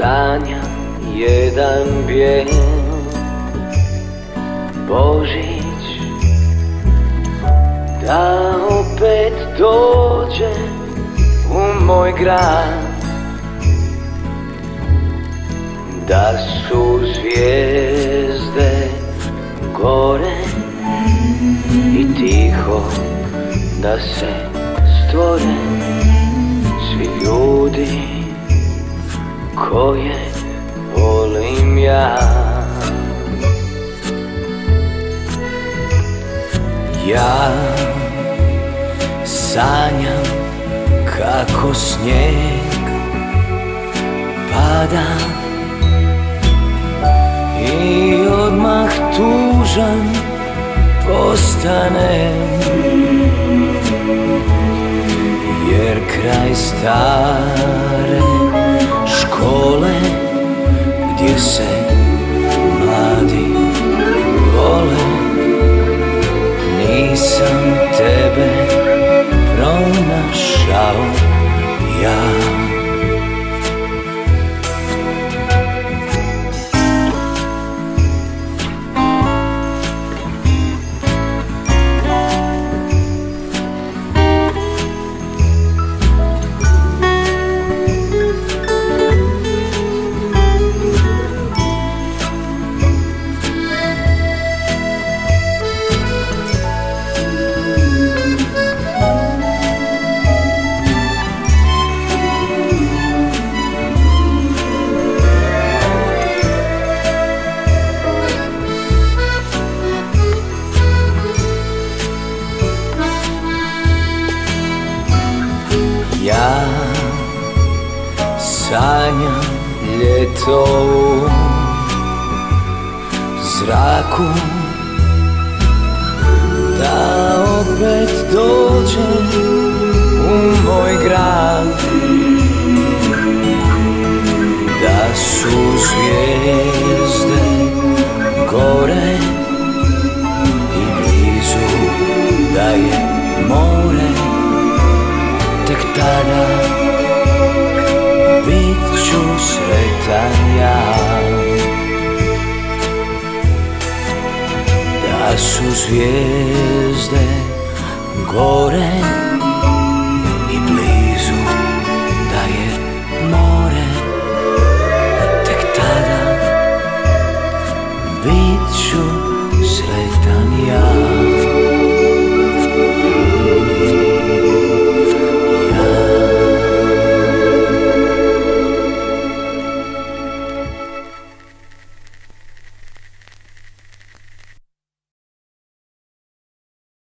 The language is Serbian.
Sanjam jedan bijel Božić, da opet dođe u moj grad, da su zvijezde gore i tiho da se stvore svi ljudi koje volim ja. Ja sanjam kako snijeg pada i odmah tužan postanem, jer kraj stare škole gdje se mladi vole, nisam tebe pronašao ja. Ja sanjam ljeto u zraku, da opet dođe u moj grad, da su zvijezde gore i blizu da je more. Tek tada bit ću sretan ja, da su zvijezde gore